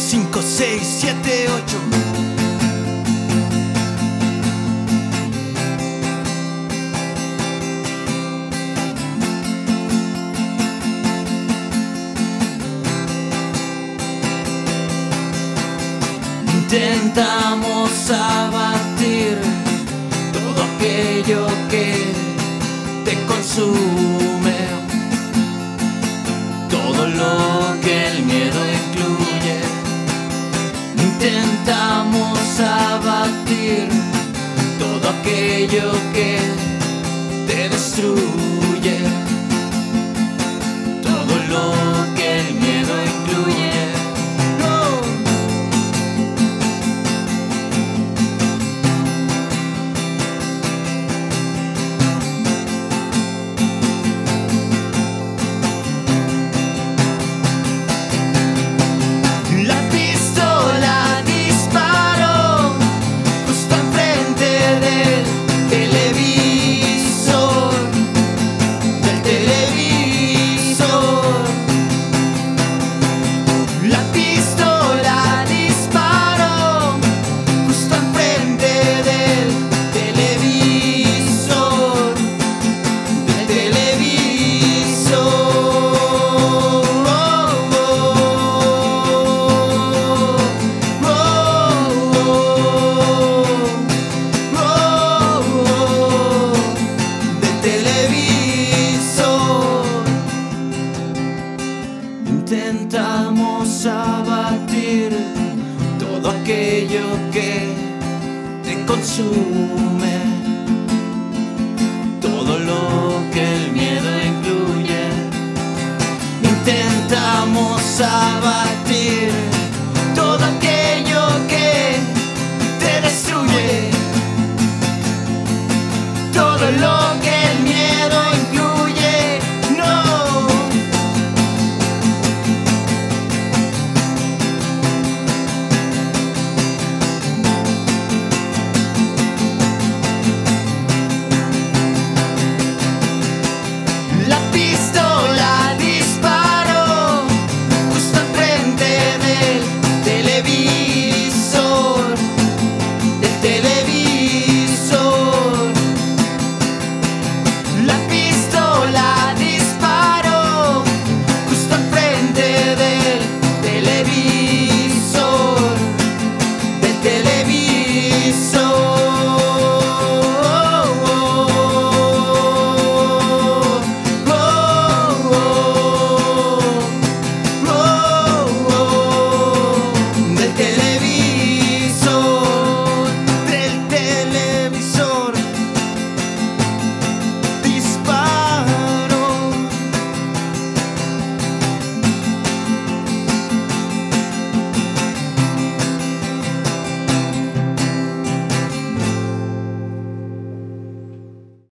5, 6, 7, 8. Intentamos abatir todo aquello que te consume, todo lo que el miedo incluye. Intentamos abatir todo aquello que te destruye, todo lo que el miedo incluye. Intentamos abatir todo aquello que te consume, todo lo que el miedo incluye. Intentamos abatir